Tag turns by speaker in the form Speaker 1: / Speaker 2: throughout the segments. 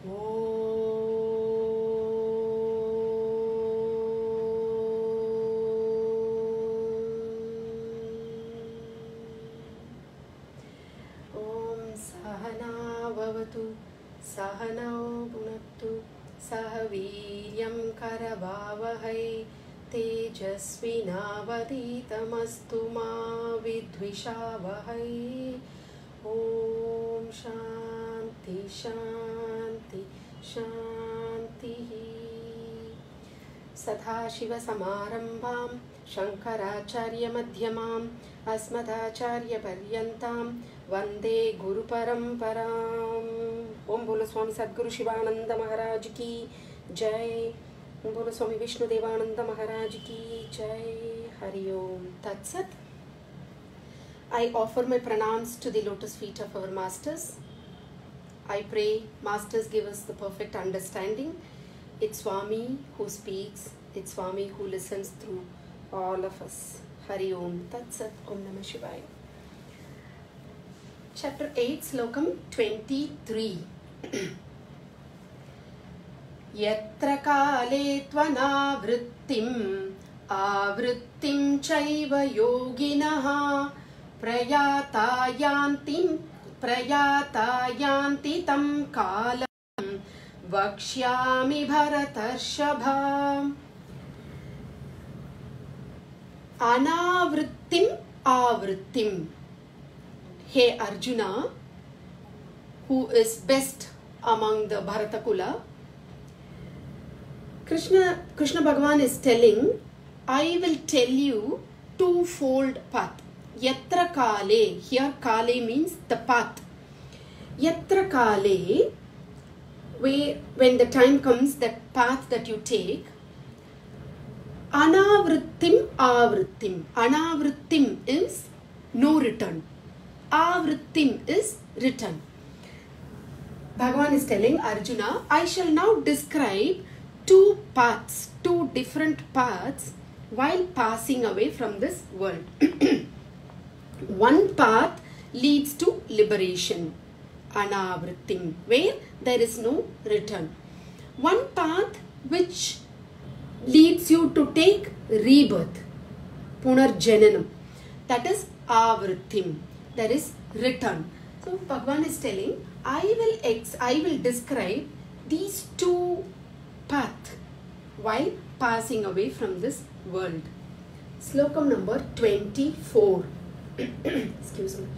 Speaker 1: ॐ सहना भवतु सहनौ भुनक्तु सह वीर्यं करवावहै तेजस्विनावधीतमस्तु मा विद्विषावहै ॐ शान्ति शान्ति शान्तिः सदाशिवसमारम्भां शङ्कराचार्यमध्यमाम् अस्मदाचार्यपर्यन्तां वन्दे गुरुपरम्पराम्। ओम बोलो स्वामी सद्गुरु शिवानंद महाराज की जय। ओम बोलो स्वामी विष्णुदेवानंद महाराज की जय। हरि ओम तत्सत। I offer my pranams to the lotus feet of our masters. I pray masters give us the perfect understanding. It's Swami who speaks. It's Swami who listens through all of us. Hari Om Tat Sat. Om Namah Shivaya. Chapter 8, Slokam 23. Yatra kale tvanavrittim avrittim chaiva yoginaha prayata tam kala Vakshyami Bharatarshava. Anavrittim avrittim. Hey Arjuna, who is best among the Bharatakula, Krishna Bhagavan is telling, I will tell you twofold path. Yatra kale, here kale means the path. Yatra kale, when the time comes, that path that you take, anavrittim avrittim. Anavrittim is no return. Avrittim is return. Bhagavan is telling Arjuna, I shall now describe two paths, two different paths while passing away from this world. One path leads to liberation, anavrittim, where there is no return. One path which leads you to take rebirth, punarjananam, that is avrittim, there is return. So Bhagavan is telling, I will describe these two paths while passing away from this world. Slokam number 24. Excuse me.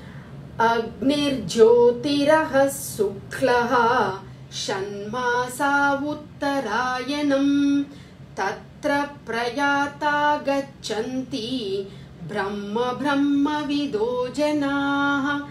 Speaker 1: Agnirjyotirah suklaha shanmasa uttarayanam tatra prayata gacchanti brahma vido janaha.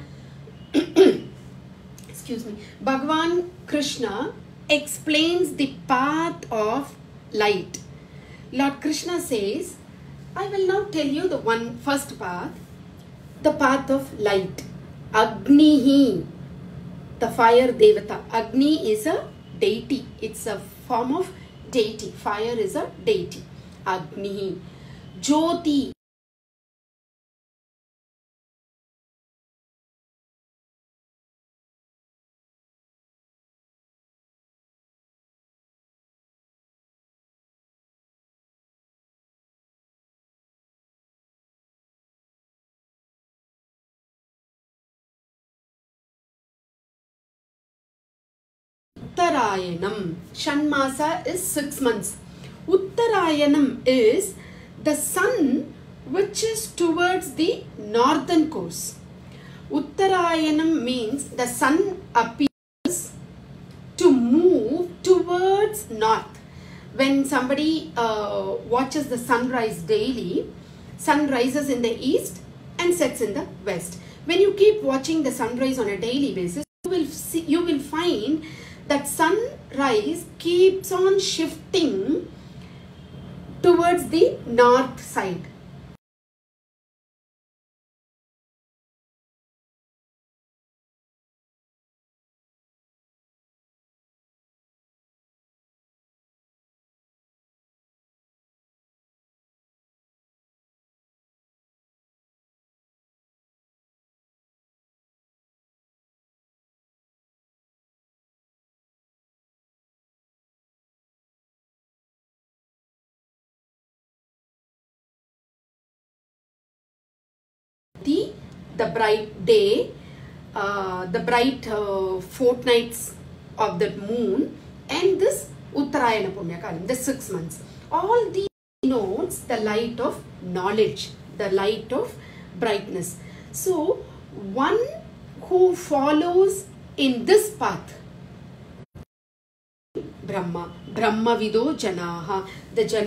Speaker 1: Excuse me. Bhagavan Krishna explains the path of light. Lord Krishna says, I will now tell you the first path, the path of light. Agnihi, the fire devata. Agni is a deity. It's a form of deity. Fire is a deity. Agnihi. Jyoti. Uttarayanam. Shanmasa is 6 months. Uttarayanam is the sun which is towards the northern course. Uttarayanam means the sun appears to move towards north. When somebody watches the sunrise daily, sun rises in the east and sets in the west. When you keep watching the sunrise on a daily basis, you will find that sunrise keeps on shifting towards the north side. the bright day, the bright fortnights of the moon, and this Uttarayana Punyakalam, the 6 months. All these denotes the light of knowledge, the light of brightness. So, one who follows in this path, Brahma, Brahmavido Janaha, the Jana.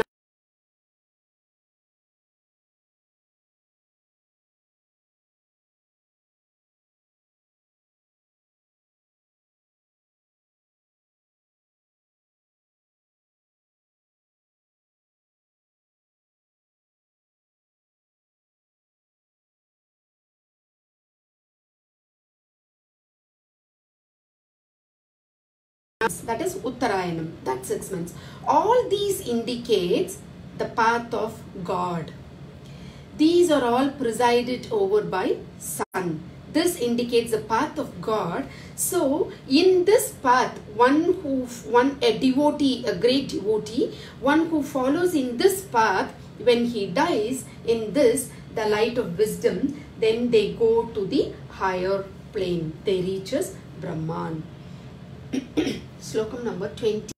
Speaker 1: That is Uttarayanam, that's 6 months. All these indicates the path of God. These are all presided over by sun. This indicates the path of God. So in this path, a devotee, a great devotee, one who follows in this path, when he dies in this, the light of wisdom, then they go to the higher plane. They reaches Brahman. Slokam number 20.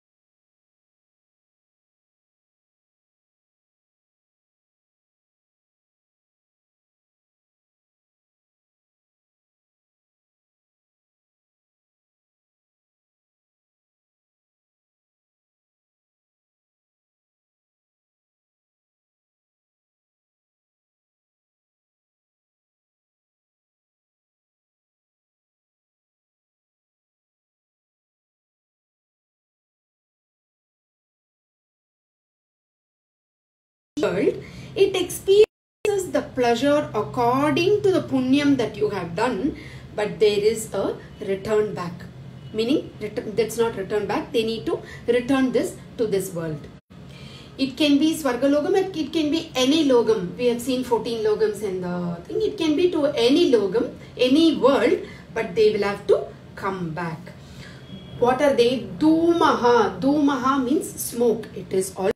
Speaker 1: World, it experiences the pleasure according to the punyam that you have done, but there is a return back. Meaning, that's not return back, they need to return this to this world. It can be Swargalogam, it can be any logam. We have seen 14 logams in the thing. It can be to any logam, any world, but they will have to come back. What are they? Dhumaha. Dhumaha means smoke. It is all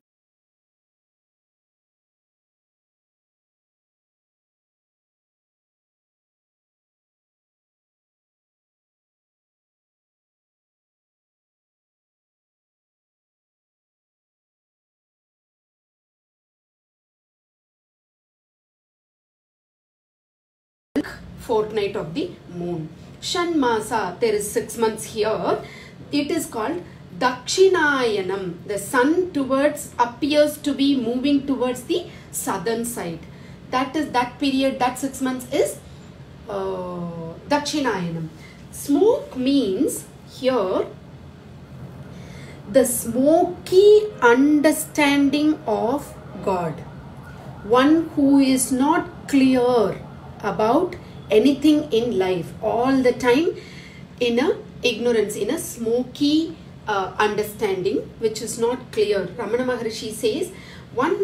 Speaker 1: fortnight of the moon. Shanmasa, there is 6 months here. It is called Dakshinayanam. The sun appears to be moving towards the southern side. That is that period, that 6 months is Dakshinayanam. Smoke means here the smoky understanding of God. One who is not clear about anything in life, all the time in a ignorance, in a smoky understanding which is not clear. Ramana Maharshi says one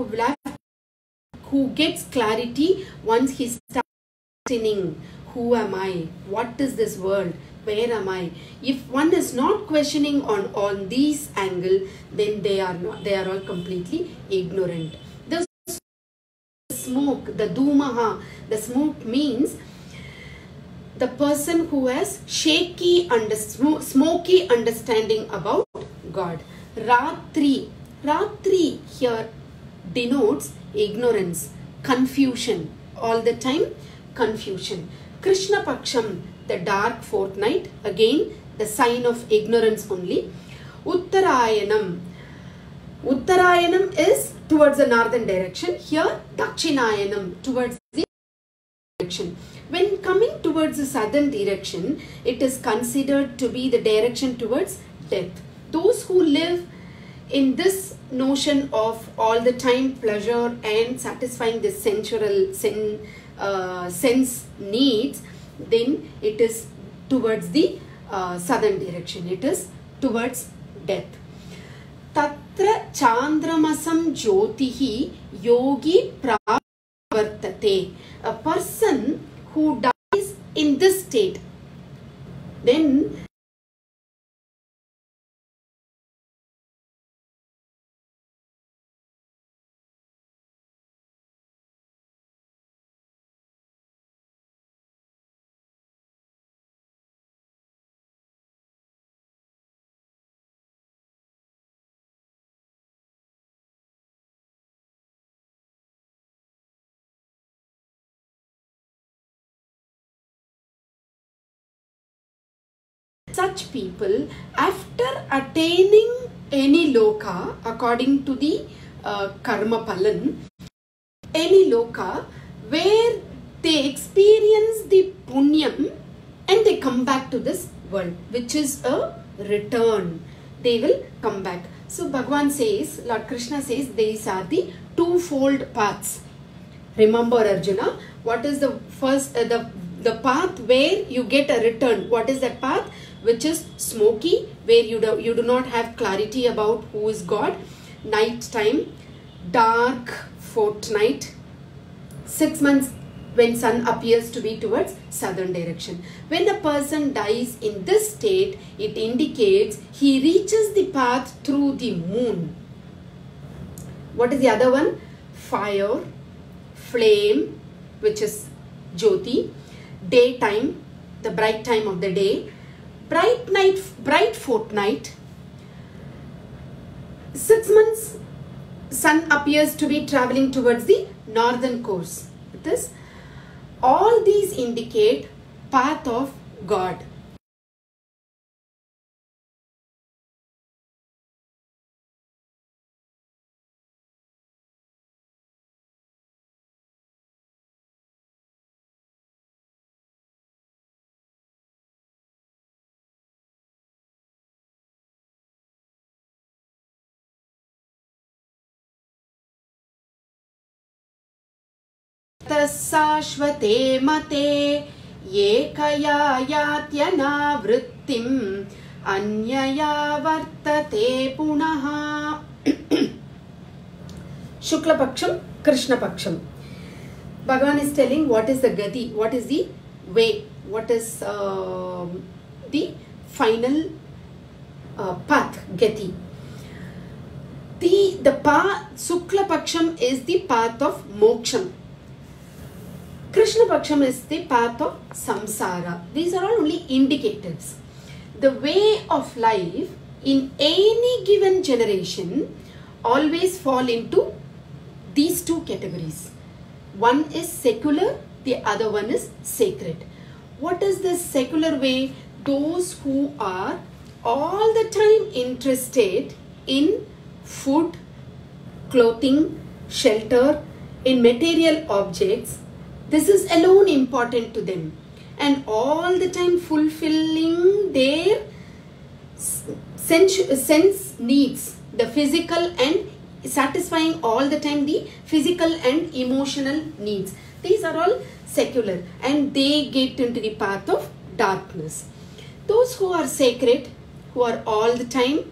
Speaker 1: who gets clarity once he starts questioning, who am I, what is this world, where am I? If one is not questioning on these angle, then they are all completely ignorant. The smoke, the dhumaha, the smoke means the person who has smoky understanding about God. Ratri here denotes ignorance, confusion, all the time confusion. Krishna Paksham, the dark fortnight, again the sign of ignorance only. Uttarayanam is towards the northern direction. Here Dakshinayanam, towards the direction. When coming towards the southern direction, it is considered to be the direction towards death. Those who live in this notion of all the time pleasure and satisfying the sensual sense needs, then it is towards the southern direction. It is towards death. Tatra chandramasam jyotihi yogi pravartate. A person who dies in this state, then Such people, after attaining any loka, according to the karma palan, any loka where they experience the punyam and they come back to this world, which is a return. They will come back. So Bhagavan says, Lord Krishna says, these are the twofold paths. Remember, Arjuna, what is the first, the path where you get a return? What is that path? Which is smoky, where you do not have clarity about who is God. Night time, dark fortnight, 6 months when sun appears to be towards southern direction. When a person dies in this state, it indicates he reaches the path through the moon. What is the other one? Fire, flame, which is Jyoti, daytime, the bright time of the day, bright night, bright fortnight, 6 months, sun appears to be traveling towards the northern course. This, all these indicate path of God. Sashvate mate ekaya yatyanavruttim anyaya vartate punaha. Shukla Paksham, Krishna Paksham. Bhagavan is telling what is the gati, what is the way, what is the final path, gati. The path, Shukla Paksham is the path of moksham. Krishna Paksham is the path of samsara. These are all only indicatives. The way of life in any given generation always fall into these two categories. One is secular, the other one is sacred. What is this secular way? Those who are all the time interested in food, clothing, shelter, in material objects. This is alone important to them, and all the time fulfilling their sense needs, the physical, and satisfying all the time the physical and emotional needs. These are all secular, and they get into the path of darkness. Those who are sacred, who are all the time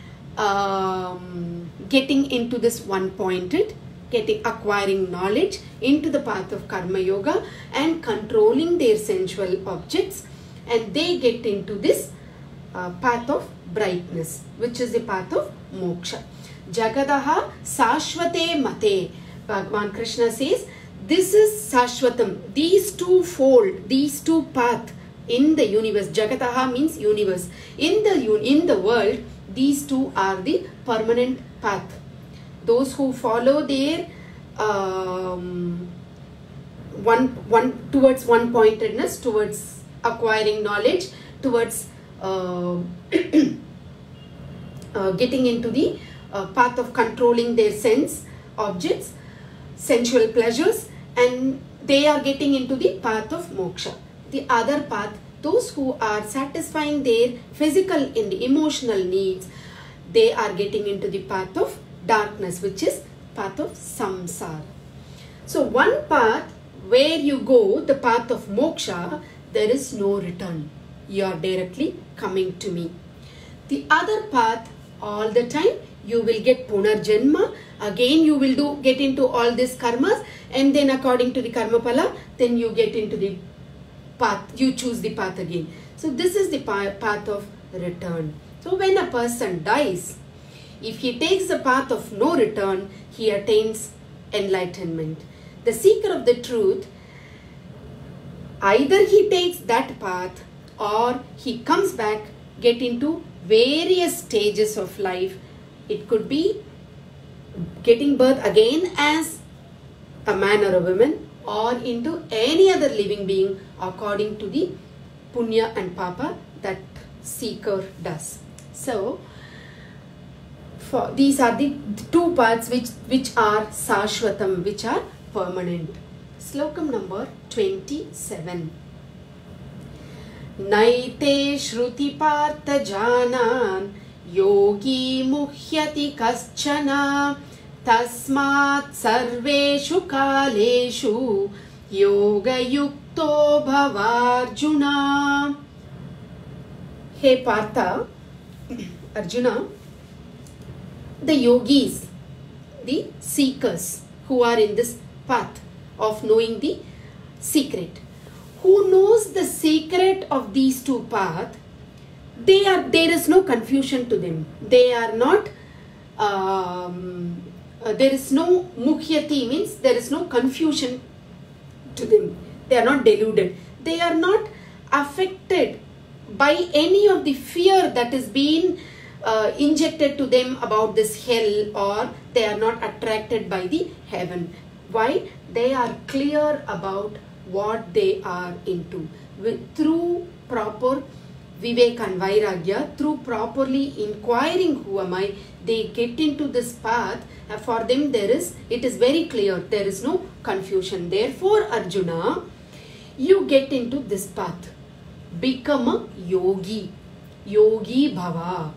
Speaker 1: getting into this one-pointed, acquiring knowledge into the path of karma yoga and controlling their sensual objects, and they get into this path of brightness, which is the path of moksha. Jagadaha sashvate mate. Bhagavan Krishna says this is sashvatam. These two fold, these two paths in the universe. Jagadaha means universe. In the world, these two are the permanent path. Those who follow their towards one pointedness, towards acquiring knowledge, towards getting into the path of controlling their sense objects, sensual pleasures, and they are getting into the path of moksha. The other path, those who are satisfying their physical and emotional needs, they are getting into the path of darkness, which is path of samsara. So one path where you go, the path of moksha, there is no return. You are directly coming to me. The other path, all the time you will get punarjanma. Again you will get into all these karmas, and then according to the karma pala, then you get into the path, you choose the path again. So this is the path of return. So when a person dies, if he takes the path of no return, he attains enlightenment. The seeker of the truth, either he takes that path or he comes back, get into various stages of life. It could be getting birth again as a man or a woman, or into any other living being according to the punya and papa that seeker does. So, these are the two paths which are Sashwatam, which are permanent. Slokam number 27. Naite Shruti Partha Janan Yogi Muhyati Kaschana Tasmat Sarveshu Kaleshu Yoga Yukto Bhavarjuna. Hey Partha, Arjuna, the yogis, the seekers who are in this path of knowing the secret, who knows the secret of these two paths, there is no confusion to them. They are not, there is no mukhyati, means there is no confusion to them. They are not deluded. They are not affected by any of the fear that is being injected to them about this hell, or they are not attracted by the heaven. Why? They are clear about what they are into. Through proper Vivek and Vairagya, through properly inquiring who am I, they get into this path. For them it is very clear, there is no confusion. Therefore Arjuna, you get into this path. Become a yogi. Yogi bhava.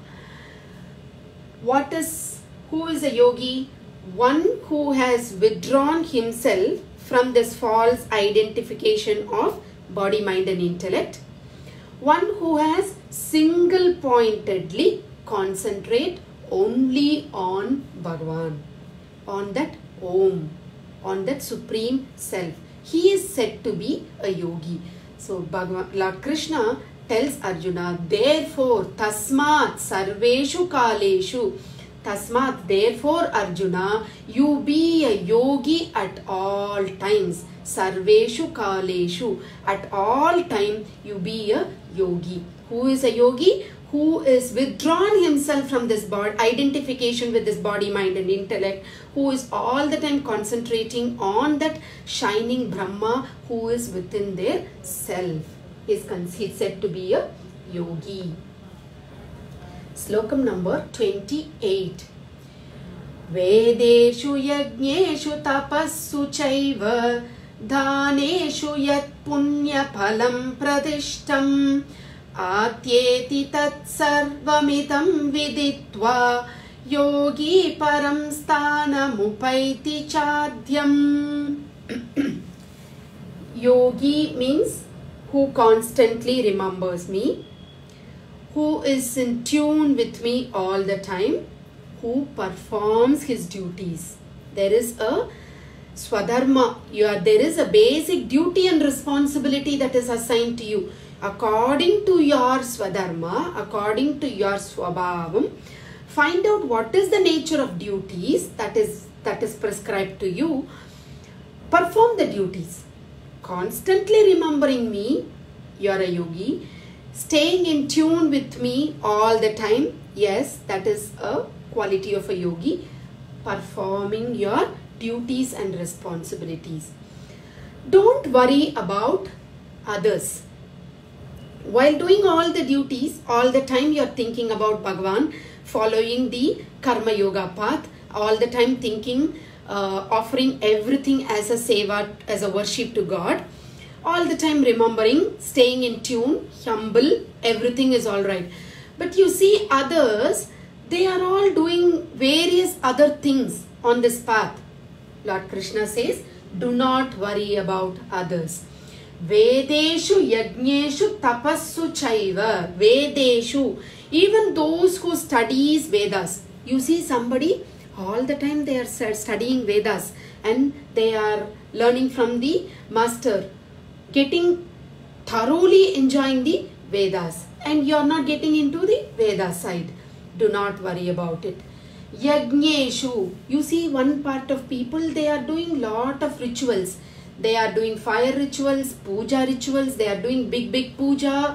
Speaker 1: Who is a yogi? One who has withdrawn himself from this false identification of body, mind and intellect. One who has single-pointedly concentrate only on Bhagavan, on that Om, on that Supreme Self. He is said to be a yogi. So Lord Krishna tells Arjuna, therefore, tasmat sarveshu kaleshu, tasmat, therefore Arjuna, you be a yogi at all times. Sarveshu kaleshu, at all time you be a yogi. Who is a yogi? Who is withdrawn himself from this body, identification with this body, mind and intellect, who is all the time concentrating on that shining Brahma who is within their self. He is said to be a yogi. Slokam number 28. Vedeshu yajneshu tapassu chaiva dhaneshu yat punya phalam pradishtam atyeti tat sarvamitam viditva yogi param sthanam upaiti chadhyam. Yogi means who constantly remembers me, who is in tune with me all the time, who performs his duties. There is a swadharma, there is a basic duty and responsibility that is assigned to you. According to your swadharma, according to your swabhavam, find out what is the nature of duties that is prescribed to you. Perform the duties. Constantly remembering me, you are a yogi. Staying in tune with me all the time, yes, that is a quality of a yogi. Performing your duties and responsibilities. Don't worry about others. While doing all the duties, all the time you are thinking about Bhagavan, following the Karma Yoga path, all the time thinking, offering everything as a seva, as a worship to God. All the time remembering, staying in tune, humble, everything is alright. But you see others, they are all doing various other things on this path. Lord Krishna says, do not worry about others. Vedeshu yajneshu tapassu chaiva. Vedeshu, even those who studies Vedas. You see somebody, all the time they are studying Vedas and they are learning from the master, getting thoroughly enjoying the Vedas, and you are not getting into the Veda side. Do not worry about it. Yajneshu, you see one part of people, they are doing lot of rituals. They are doing fire rituals, puja rituals, they are doing big puja,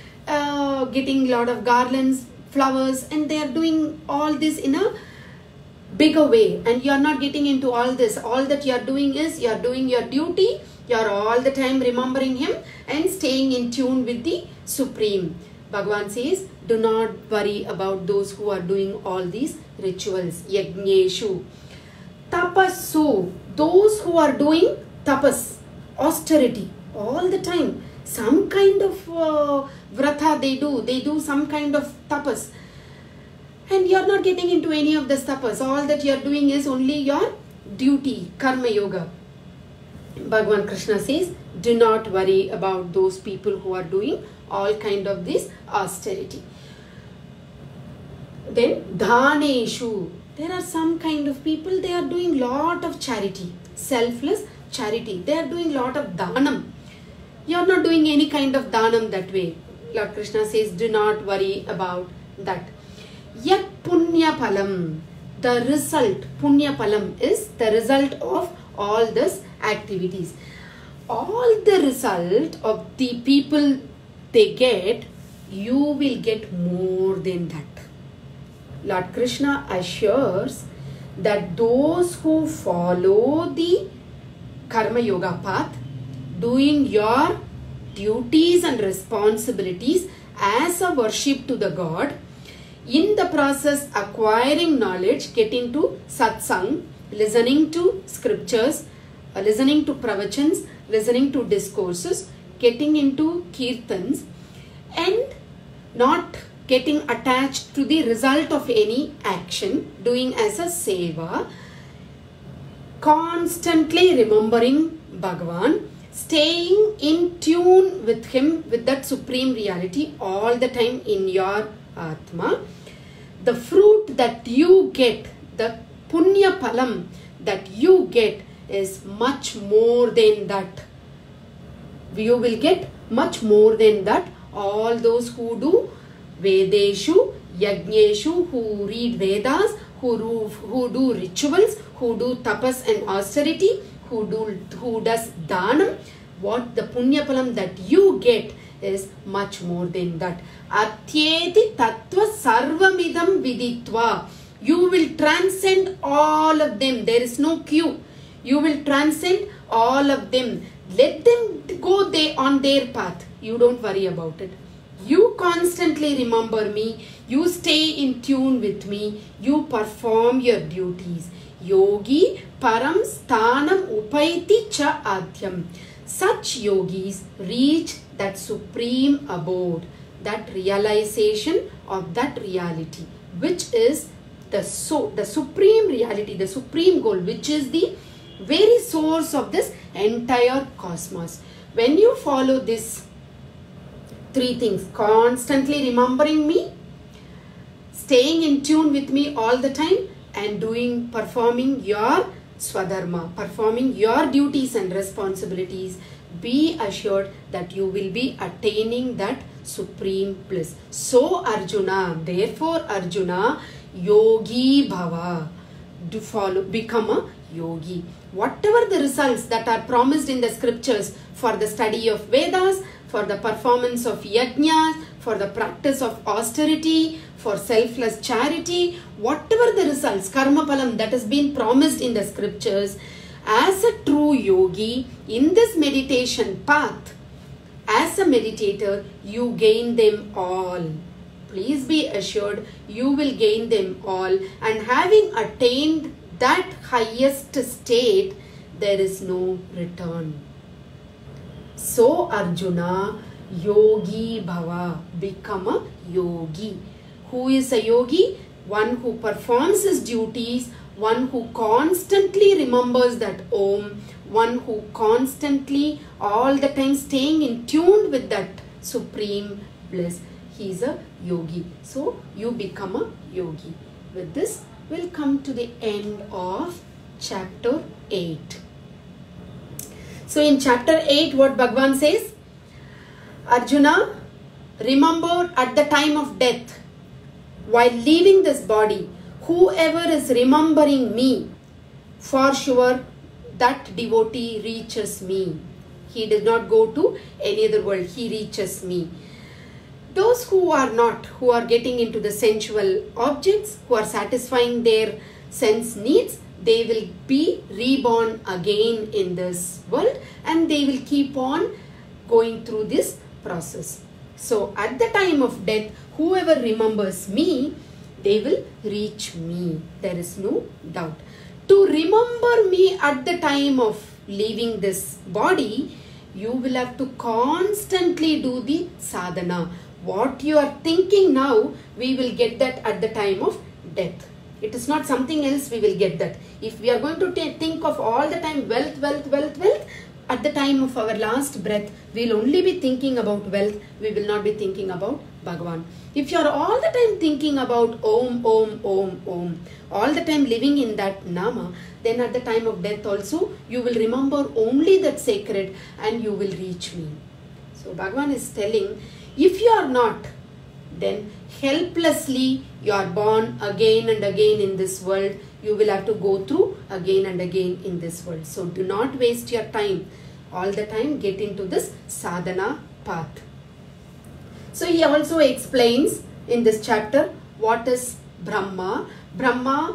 Speaker 1: getting lot of garlands, flowers, and they are doing all this in a bigger way, and you are not getting into all this. All that you are doing is you are doing your duty, you are all the time remembering him and staying in tune with the Supreme. Bhagavan says, do not worry about those who are doing all these rituals. Yajneshu. Tapassu. Those who are doing tapas, austerity, all the time. Some kind of vratha they do some kind of tapas. And you are not getting into any of this tapas. All that you are doing is only your duty, karma yoga. Bhagavan Krishna says, do not worry about those people who are doing all kind of this austerity. Then dhaneshu. There are some kind of people, they are doing lot of charity, selfless charity. They are doing lot of dhanam. You are not doing any kind of dhanam that way. Lord Krishna says, do not worry about that. Yat punya palam. The result, punya palam, is the result of all these activities. All the result of the people they get, you will get more than that. Lord Krishna assures that those who follow the karma yoga path, doing your duties and responsibilities as a worship to the God, in the process acquiring knowledge, getting to satsang, listening to scriptures, listening to pravachans, listening to discourses, getting into kirtans, and not getting attached to the result of any action, doing as a seva, constantly remembering Bhagavan, staying in tune with him, with that supreme reality all the time in your Atma. The fruit that you get, the punya palam that you get, is much more than that. You will get much more than that. All those who do Vedeshu, Yajneshu, who read Vedas, who do rituals, who do tapas and austerity, who does dhanam, what the punya palam that you get is much more than that. Atyeti tattva sarvamidam viditva. You will transcend all of them. There is no queue. You will transcend all of them. Let them go on their path. You don't worry about it. You constantly remember me. You stay in tune with me. You perform your duties. Yogi param sthanam upaiti cha adhyam. Such yogis reach that supreme abode, that realization of that reality, which is the supreme reality, the supreme goal, which is the very source of this entire cosmos. When you follow this three things, constantly remembering me, staying in tune with me all the time, and performing your swadharma, performing your duties and responsibilities, be assured that you will be attaining that supreme bliss. So Arjuna, therefore Arjuna, yogi bhava, become a yogi. Whatever the results that are promised in the scriptures for the study of Vedas, for the performance of yajnas, for the practice of austerity, for selfless charity, whatever the results, karma palam that has been promised in the scriptures, as a true yogi in this meditation path, as a meditator, you gain them all. Please be assured you will gain them all, and having attained that highest state, there is no return. So Arjuna, yogi bhava, become a yogi. Who is a yogi? One who performs his duties, one who constantly remembers that Om, one who constantly all the time staying in tune with that supreme bliss. He is a yogi. So you become a yogi. With this, we'll come to the end of chapter 8. So in chapter 8, what Bhagavan says? Arjuna, remember at the time of death, while leaving this body, whoever is remembering me, for sure that devotee reaches me. He does not go to any other world. He reaches me. Those who are not, who are getting into the sensual objects, who are satisfying their sense needs, they will be reborn again in this world, and they will keep on going through this process. So at the time of death, whoever remembers me, they will reach me. There is no doubt. To remember me at the time of leaving this body, you will have to constantly do the sadhana. What you are thinking now, we will get that at the time of death. It is not something else we will get that. If we are going to think of all the time wealth, wealth, wealth, wealth, at the time of our last breath, we will only be thinking about wealth. We will not be thinking about Bhagavan. If you are all the time thinking about Om, Om, Om, Om, all the time living in that Nama, then at the time of death also, you will remember only that sacred and you will reach me. So Bhagavan is telling, if you are not, then helplessly you are born again and again in this world. You will have to go through again and again in this world. So do not waste your time. All the time get into this sadhana path. So he also explains in this chapter what is Brahma. Brahma,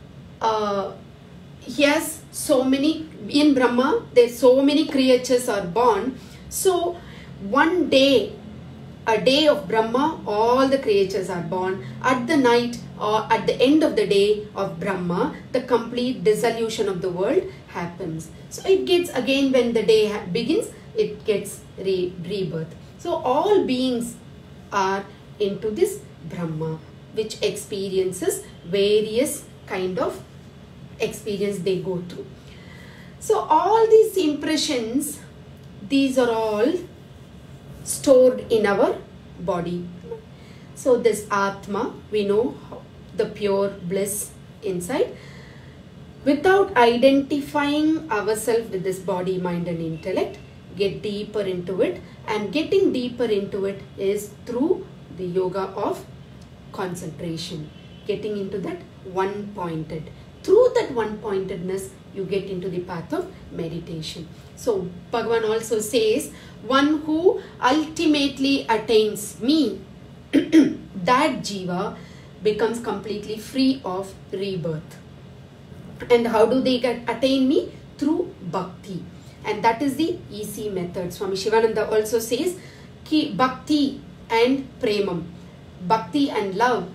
Speaker 1: he has so many, in Brahma there so many creatures are born. So one day, a day of Brahma, all the creatures are born. At the night or at the end of the day of Brahma, the complete dissolution of the world happens. So it gets again, when the day begins, it gets rebirth. So all beings are into this Brahma, which experiences various kind of experience they go through. So all these impressions, these are all stored in our body. So this Atma, we know the pure bliss inside. Without identifying ourselves with this body, mind and intellect, get deeper into it. And getting deeper into it is through the yoga of concentration. Getting into that one-pointed. Through that one-pointedness, you get into the path of meditation. So Bhagavan also says, one who ultimately attains me, that jiva becomes completely free of rebirth. And how do they attain me? Through bhakti. And that is the easy method. Swami Shivananda also says, ki bhakti and premam. Bhakti and love,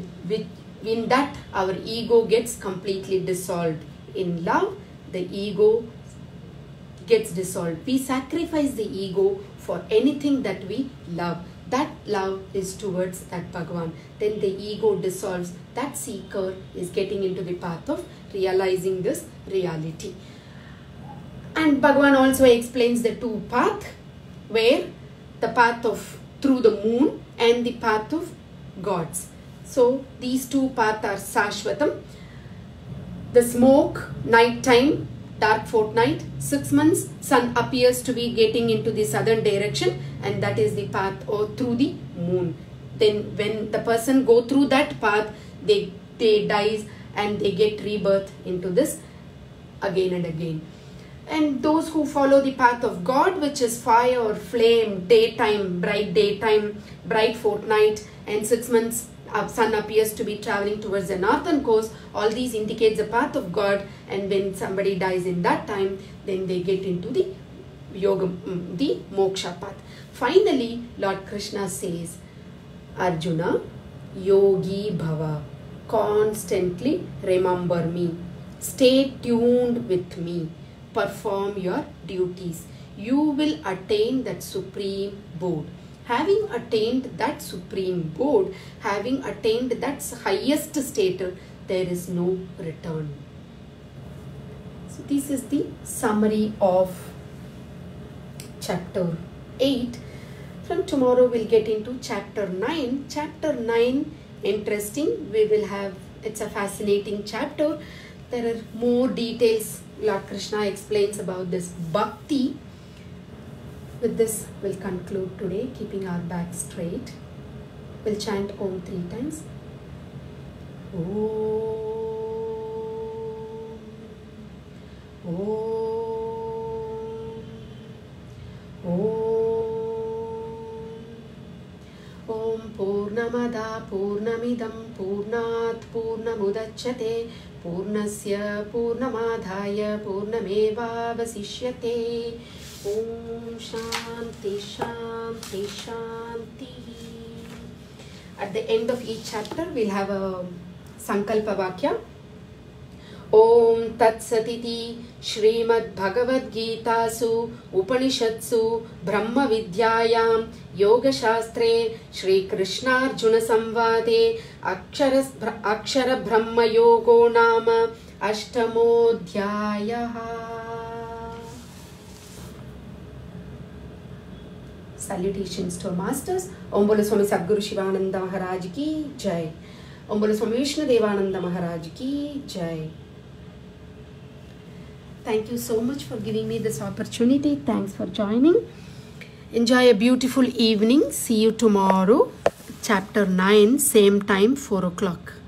Speaker 1: in that our ego gets completely dissolved. In love, the ego gets dissolved. We sacrifice the ego for anything that we love. That love is towards that Bhagavan. Then the ego dissolves. That seeker is getting into the path of realizing this reality. And Bhagavan also explains the two paths, where the path of through the moon and the path of gods. So these two paths are Sashvatam. The smoke, night time, dark fortnight, 6 months, sun appears to be getting into the southern direction, and that is the path or through the moon. Then when the person go through that path, they dies and they get rebirth into this again and again. And those who follow the path of God, which is fire or flame, daytime, bright fortnight, and 6 months sun appears to be traveling towards the northern coast, all these indicates the path of God. And when somebody dies in that time, then they get into the yoga, the moksha path. Finally, Lord Krishna says, Arjuna, yogi bhava, constantly remember me, stay tuned with me, perform your duties. You will attain that supreme board. Having attained that supreme board, having attained that highest status, there is no return. So this is the summary of chapter 8. From tomorrow we'll get into chapter 9. Chapter 9, interesting. We will have, it's a fascinating chapter. There are more details Lord Krishna explains about this bhakti. With this, we'll conclude today, keeping our back straight. We'll chant Om 3 times. Om, Om, Om, Om Purnamada पूर्णमदा पूर्णमिदं पूर्णात् पूर्णमुदच्यते पूर्णस्य पूर्णमादाय पूर्णमेवावशिष्यते. Om Shanti Shanti Shanti. At the end of each chapter, we'll have a Sankalpa Vakya. Om Tat Satiti Shrimad Bhagavad Gita Su Upanishadsu Brahma Vidyayam Yoga Shastre Shri Krishna Arjuna Samvade Akshara Brahma Yogo Nama Ashtamodhyayaha. Salutations to our masters. Om Bolo Swami Sadguru Shivananda Maharaj Ki Jai. Om Bolo Swami Vishnu Devananda Maharaj Ki Jai. Thank you so much for giving me this opportunity. Thanks for joining. Enjoy a beautiful evening. See you tomorrow. Chapter 9, same time, 4 o'clock.